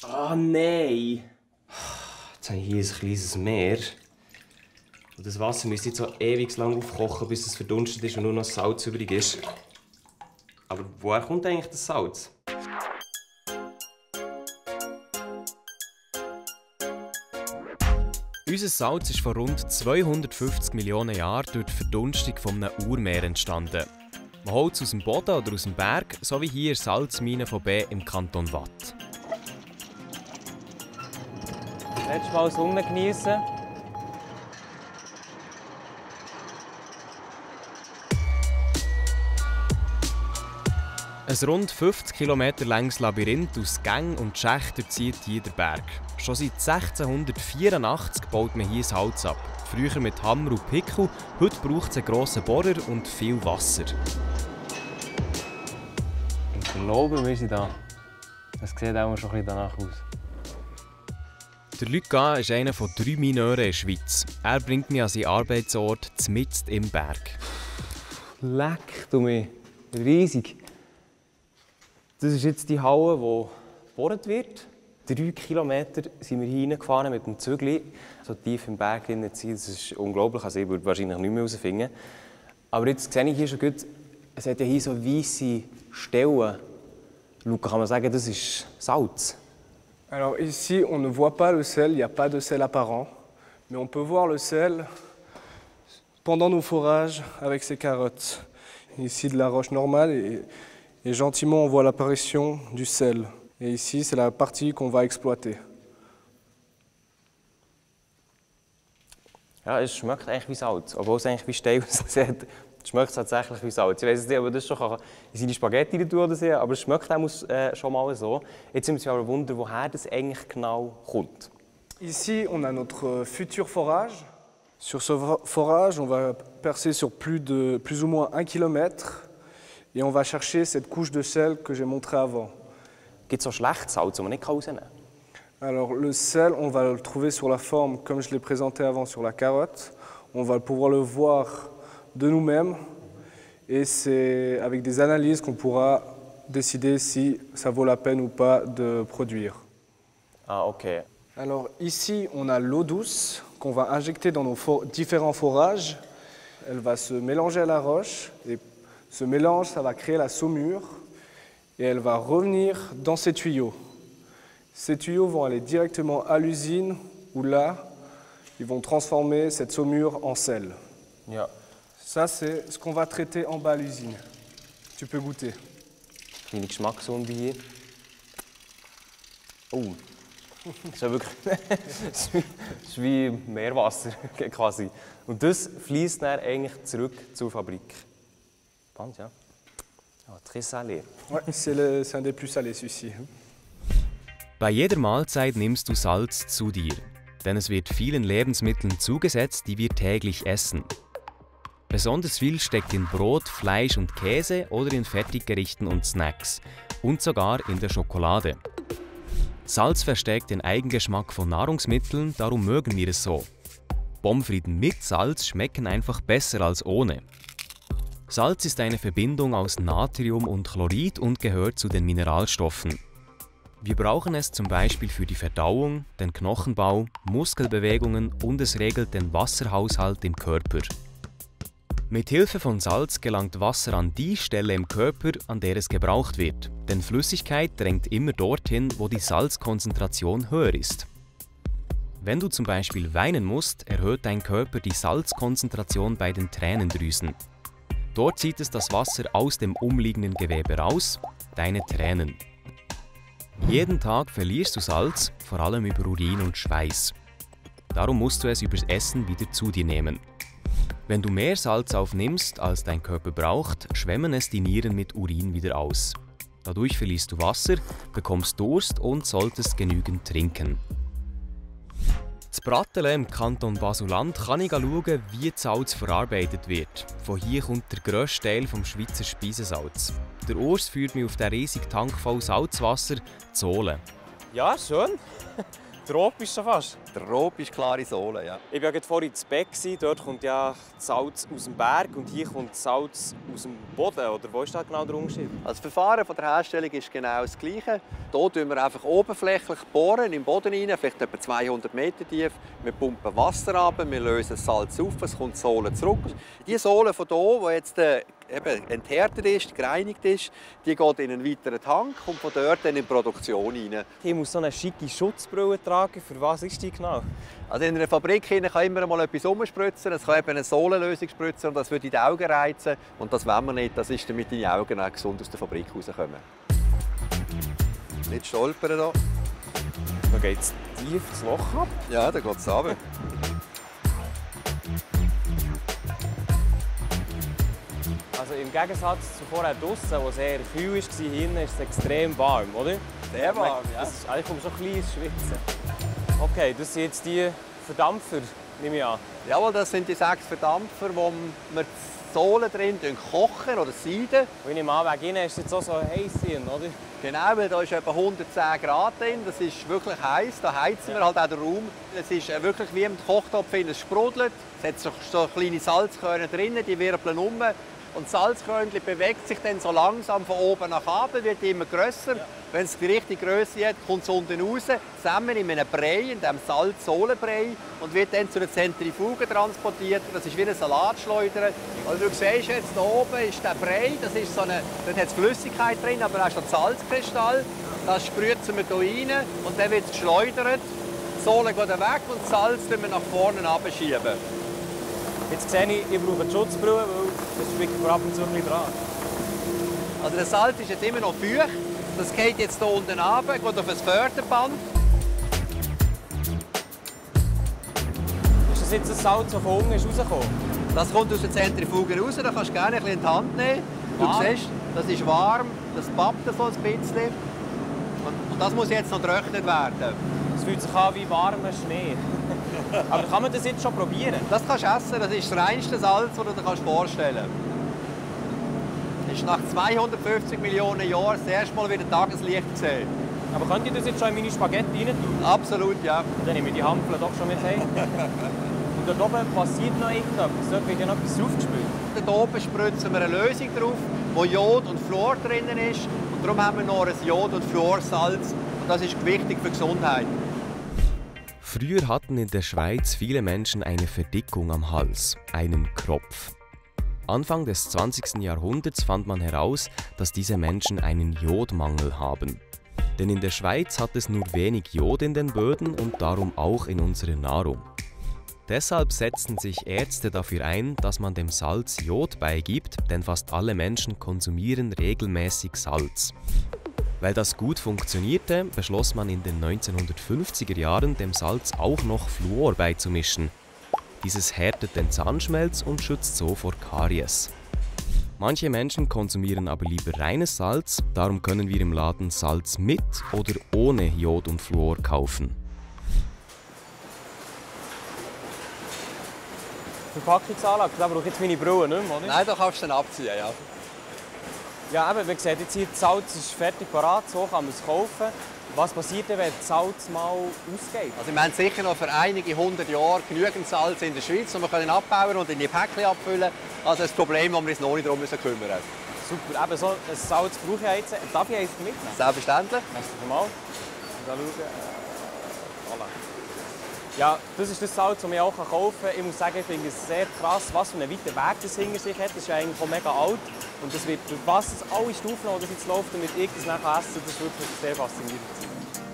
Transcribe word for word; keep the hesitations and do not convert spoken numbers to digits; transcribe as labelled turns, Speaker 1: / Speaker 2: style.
Speaker 1: Ah, nein! Jetzt habe ich hier ein kleines Meer. Und das Wasser müsste jetzt so ewig lang aufkochen, bis es verdunstet ist und nur noch Salz übrig ist. Aber woher kommt eigentlich das Salz?
Speaker 2: Unser Salz ist vor rund zweihundertfünfzig Millionen Jahren durch die Verdunstung eines Urmeers entstanden. Man holt es aus dem Boden oder aus dem Berg, so wie hier in der Salzmine von B im Kanton Waadt.
Speaker 1: Letztes Mal Sonne genießen.
Speaker 2: Ein rund fünfzig Kilometer langes Labyrinth aus Gängen und Schächten durchzieht hier den Berg. Schon seit sechzehnhundertvierundachtzig baut man hier das Holz ab. Früher mit Hammer und Pickel, heute braucht es einen grossen Bohrer und viel Wasser.
Speaker 1: Ich glaube, wir sind da. Das sieht auch schon ein bisschen danach aus.
Speaker 2: Der Luc Gahn ist einer von drei Mineuren in der Schweiz. Er bringt mich an seinen Arbeitsort mitten im Berg.
Speaker 1: Leck du mich. Riesig. Das ist jetzt die Halle, die gebohrt wird. Drei Kilometer sind wir hier hingefahren mit dem Zügel. So tief im Berg zu sein, das ist unglaublich. Also ich würde wahrscheinlich nicht mehr herausfinden. Aber jetzt sehe ich hier schon gut, es hat ja hier so weisse Stellen. Luca, kann man sagen, das ist Salz?
Speaker 3: Alors ici, on ne voit pas le sel, il n'y a pas de sel apparent. Mais on peut voir le sel pendant nos forages avec ces carottes. Ici, de la roche normale et, et gentiment, on voit l'apparition du sel. Et ici, c'est la partie qu'on va exploiter.
Speaker 1: Ja, es schmeckt eigentlich wie Salz, obwohl es eigentlich wie Stein aussieht. Es schmeckt tatsächlich wie Salz. Ich weiß nicht, ob man das schon in seine Spaghetti tun oder so, aber es schmeckt auch äh, schon mal so. Jetzt sind wir aber wundern, woher das eigentlich genau kommt.
Speaker 3: Ici, on a notre futur forage. Sur ce forage, on va percer sur plus, de, plus ou moins un kilomètre et on va chercher cette couche de sel que j'ai montrée avant.
Speaker 1: Gibt es so schlechtes Salz, das man nicht rausnehmen kann?
Speaker 3: Alors le sel, on va le trouver sur la forme comme je l'ai présenté avant sur la carotte. On va pouvoir le voir de nous-mêmes et c'est avec des analyses qu'on pourra décider si ça vaut la peine ou pas de produire.
Speaker 1: Ah, ok.
Speaker 3: Alors ici, on a l'eau douce qu'on va injecter dans nos for- différents forages. Elle va se mélanger à la roche et ce mélange, ça va créer la saumure et elle va revenir dans ces tuyaux. Ces tuyaux vont aller directement à l'usine où là, ils vont transformer cette saumure en sel.
Speaker 1: Ja.
Speaker 3: Ça, c'est ce qu'on va traiter en bas à l'usine. Tu peux goûter.
Speaker 1: Kleine Geschmackswunde hier. Oh. Das ist ja wirklich das ist wie Meerwasser quasi. Und das fließt dann eigentlich zurück zur Fabrik. Spannend, ja. Oh, très salé.
Speaker 3: Ouais, c'est, le, c'est un des plus salés, celui-ci.
Speaker 2: Bei jeder Mahlzeit nimmst du Salz zu dir, denn es wird vielen Lebensmitteln zugesetzt, die wir täglich essen. Besonders viel steckt in Brot, Fleisch und Käse oder in Fertiggerichten und Snacks und sogar in der Schokolade. Salz verstärkt den Eigengeschmack von Nahrungsmitteln, darum mögen wir es so. Pommes frites mit Salz schmecken einfach besser als ohne. Salz ist eine Verbindung aus Natrium und Chlorid und gehört zu den Mineralstoffen. Wir brauchen es zum Beispiel für die Verdauung, den Knochenbau, Muskelbewegungen und es regelt den Wasserhaushalt im Körper. Mit Hilfe von Salz gelangt Wasser an die Stelle im Körper, an der es gebraucht wird, denn Flüssigkeit drängt immer dorthin, wo die Salzkonzentration höher ist. Wenn du zum Beispiel weinen musst, erhöht dein Körper die Salzkonzentration bei den Tränendrüsen. Dort zieht es das Wasser aus dem umliegenden Gewebe raus, deine Tränen. Jeden Tag verlierst du Salz, vor allem über Urin und Schweiß. Darum musst du es übers Essen wieder zu dir nehmen. Wenn du mehr Salz aufnimmst, als dein Körper braucht, schwemmen es die Nieren mit Urin wieder aus. Dadurch verlierst du Wasser, bekommst Durst und solltest genügend trinken. In Pratteln im Kanton Basel-Land kann ich schauen, wie das Salz verarbeitet wird. Von hier kommt der grösste Teil vom Schweizer Speisesalz. Der Urs führt mich auf den riesigen Tank voll Salzwasser, Zolen.
Speaker 1: Ja, schön. tropisch schon fast.
Speaker 4: Tropisch klare Sohle, ja.
Speaker 1: Ich war ja vorhin in Beck. Dort kommt ja das Salz aus dem Berg und hier kommt das Salz aus dem Boden. Oder wo ist da genau der Unterschied?
Speaker 4: Also das Verfahren von der Herstellung ist genau das Gleiche. Hier bohren wir einfach oberflächlich bohren, im Boden rein, vielleicht etwa zweihundert Meter tief. Wir pumpen Wasser ab, wir lösen das Salz auf, es kommt die Sohle zurück. Die Sohle von hier, die jetzt äh, eben enthärtet ist, gereinigt ist, die geht in einen weiteren Tank und von dort dann in die Produktion rein.
Speaker 1: Ich muss so eine schicke Schutzbrille tragen. Für was ist die genau?
Speaker 4: Also in einer Fabrik kann immer mal etwas umspritzen. Es kann eben eine Sohlenlösung spritzen und das würde in die Augen reizen. Und das wollen wir nicht. Das ist, damit deine Augen auch gesund aus der Fabrik rauskommen. Nicht stolpern hier.
Speaker 1: Da geht es tief das Loch ab.
Speaker 4: Ja, da geht es runter.
Speaker 1: Also im Gegensatz zu vorher draußen, wo es eher kühl war, hier ist es extrem warm, oder?
Speaker 4: Sehr warm, ja.
Speaker 1: Das ist, ich komme schon ein bisschen ins Schwitzen. Okay, das sind jetzt die Verdampfer, nehme ich an.
Speaker 4: Jawohl, das sind die sechs Verdampfer, wo wir die Sohle drin kochen oder sieden.
Speaker 1: Und ich nehme an, wegen Ihnen ist es jetzt auch so heiß drin, oder?
Speaker 4: Genau, weil da ist etwa hundertzehn Grad drin. Das ist wirklich heiß. Da heizen wir halt auch den Raum. Es ist wirklich wie im Kochtopf, es sprudelt. Es hat so, so kleine Salzkörner drin, die wirbeln um. Und das Salzkörnchen bewegt sich dann so langsam von oben nach unten, wird immer grösser. Ja. Wenn es die richtige Größe hat, kommt es unten raus, zusammen in einem Brei, in diesem Salz-Sohlenbrei, und wird dann zu einer Zentrifuge transportiert. Das ist wie ein Salatschleuder. Also du siehst jetzt, hier oben ist der Brei, das ist so eine, dort hat es Flüssigkeit drin, aber auch schon Salzkristall. Das spritzen wir hier rein und dann wird es geschleudert. Die Sohle geht dann weg und das Salz schieben wir nach vorne abschieben.
Speaker 1: Jetzt sehe ich, ich brauche eine Schutzbrille, weil das schwingt mir ab und zu ein bisschen dran.
Speaker 4: Also das Salz ist jetzt immer noch feucht. Das geht jetzt hier unten runter, geht auf ein Förderband.
Speaker 1: Ist das jetzt das Salz, das von unten ist rausgekommen?
Speaker 4: Das kommt aus der Zentrifuge raus, da kannst du gerne ein bisschen in die Hand nehmen. Du warm. Siehst, das ist warm, das pappt so ein bisschen. Und, und das muss jetzt noch getrocknet werden.
Speaker 1: Es fühlt sich an wie warmer Schnee. Aber kann man das jetzt schon probieren?
Speaker 4: Das kannst du essen, das ist das reinste Salz, das du dir vorstellen kannst. Das ist nach zweihundertfünfzig Millionen Jahren das erste Mal wieder Tageslicht gesehen.
Speaker 1: Aber könnt ihr das jetzt schon in meine Spaghetti rein tun?
Speaker 4: Absolut, ja.
Speaker 1: Dann nehme ich die Hampel doch schon mit heim. Und dort oben passiert noch irgendetwas. Dort wird ja noch etwas draufgespült.
Speaker 4: Dort oben spritzen wir eine Lösung drauf, wo Jod und Fluor drin ist. Und darum haben wir noch ein Jod- und Fluorsalz. Und das ist wichtig für die Gesundheit.
Speaker 2: Früher hatten in der Schweiz viele Menschen eine Verdickung am Hals, einen Kropf. Anfang des zwanzigsten Jahrhunderts fand man heraus, dass diese Menschen einen Jodmangel haben. Denn in der Schweiz hat es nur wenig Jod in den Böden und darum auch in unserer Nahrung. Deshalb setzten sich Ärzte dafür ein, dass man dem Salz Jod beigibt, denn fast alle Menschen konsumieren regelmäßig Salz. Weil das gut funktionierte, beschloss man in den neunzehnhundertfünfziger Jahren, dem Salz auch noch Fluor beizumischen. Dieses härtet den Zahnschmelz und schützt so vor Karies. Manche Menschen konsumieren aber lieber reines Salz, darum können wir im Laden Salz mit oder ohne Jod und Fluor kaufen.
Speaker 1: Verpackungsanlage, da brauche ich jetzt meine Brille nicht mehr, oder?
Speaker 4: Nein, da kannst du dann abziehen, ja.
Speaker 1: Ja, eben, man sieht jetzt hier, das Salz ist fertig parat, so kann man es kaufen. Was passiert denn, wenn das Salz mal ausgeht?
Speaker 4: Also wir haben sicher noch für einige hundert Jahre genügend Salz in der Schweiz, das wir können abbauen und in die Päckchen abfüllen. Also ein Problem, das wir uns noch nicht darum kümmern müssen.
Speaker 1: Super, eben so ein Salz brauche ich jetzt. Darf ich eins mitnehmen?
Speaker 4: Selbstverständlich.
Speaker 1: Merci mal. Da schauen. Voilà. Ja, das ist das Salz, das man auch kaufen kann. Ich muss sagen, ich finde es sehr krass, was für einen weiten Weg das hinter sich hat. Das ist eigentlich auch mega alt. Und das wird, was alle Stufen, die das jetzt läuft, damit ich das nachher essen, das ist wirklich sehr faszinierend.